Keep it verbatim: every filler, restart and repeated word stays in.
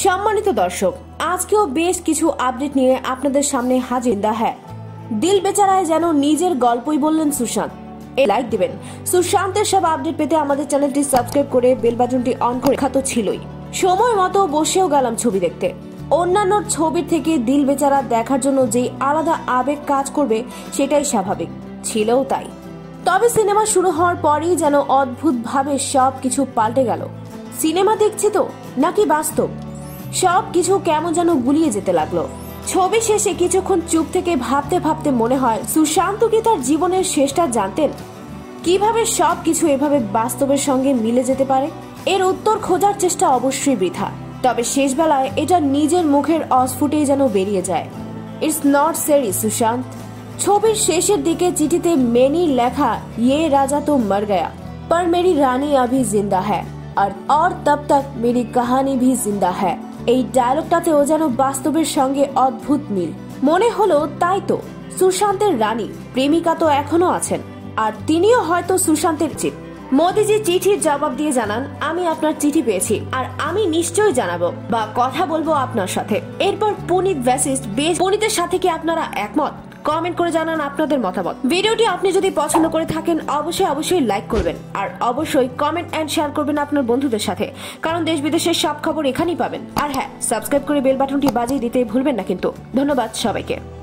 সম্মানিত দর্শক, আজকেও বেশ কিছু আপডেট নিয়ে আপনাদের সামনে হাজির দা হ্যাঁ দিল বেচারায় যেন নিজের গল্পই বললেন সুশান্ত। লাইক দিবেন। সুশান্তের সব আপডেট পেতে আমাদের চ্যানেলটি সাবস্ক্রাইব করে বেল বাটনটি অন করে রাখা তো ছিলই। সময় মতো বসেও গেলাম ছবি দেখতে। অন্যান্য ছবির থেকে দিল বেচারা দেখার জন্য যেই আলাদা আবেগ কাজ করবে সেটাই স্বাভাবিক ছিলও তাই। তবে সিনেমা শুরু হওয়ার পরেই যেন অদ্ভুতভাবে সবকিছু পাল্টে গেল। সিনেমা দেখছি তো নাকি বাস্তব, সবকিছু কেমন যেন গুলিয়ে যেতে লাগলো। ছবি শেষে কিছুক্ষণ চুপ থেকে ভাবতে ভাবতে মনে হয় সুশান্ত কি তার জীবনের শেষটা জানতেন? কিভাবে সবকিছু এভাবে বাস্তবের সঙ্গে মিলে যেতে পারে? এর উত্তর খোঁজার চেষ্টা অবশ্যই বৃথা। তবে শেষ বেলায় এটা নিজের মুখের অস্ফুটেই যেন বেরিয়ে যায়। ইটস নট সেরি সুশান্ত। ছবির শেষের দিকে চিঠিতে মেনির লেখা, ये राजा तो मर गया पर मेरी रानी अभी जिंदा है और और तब तक मेरी कहानी भी जिंदा है। এই ডায়লগটাতেও যেন বাস্তবের সঙ্গে অদ্ভুত মিল। মনে হলো তাই তো, সুশান্তের রানী প্রেমিকা তো এখনো আছেন, আর তিনিও হয়তো সুশান্তের চিত। মোদিজি চিঠির জবাব দিয়ে জানান, আমি আপনার চিঠি পেয়েছি আর আমি নিশ্চয়ই জানাবো বা কথা বলবো আপনার সাথে। এরপর পুনিত ভ্যাসিস্ট বেশ পুনিতের সাথে কি আপনারা একমত? কমেন্ট করে জানান আপনাদের মতামত। ভিডিওটি আপনি যদি পছন্দ করে থাকেন অবশ্যই অবশ্যই লাইক করবেন আর অবশ্যই কমেন্ট এন্ড শেয়ার করবেন আপনার বন্ধুদের সাথে, কারণ দেশ বিদেশের সব খবর এখানেই পাবেন। আর হ্যাঁ, সাবস্ক্রাইব করে বেল বাটনটি বাজিয়ে দিতে ভুলবেন না কিন্তু। ধন্যবাদ সবাইকে।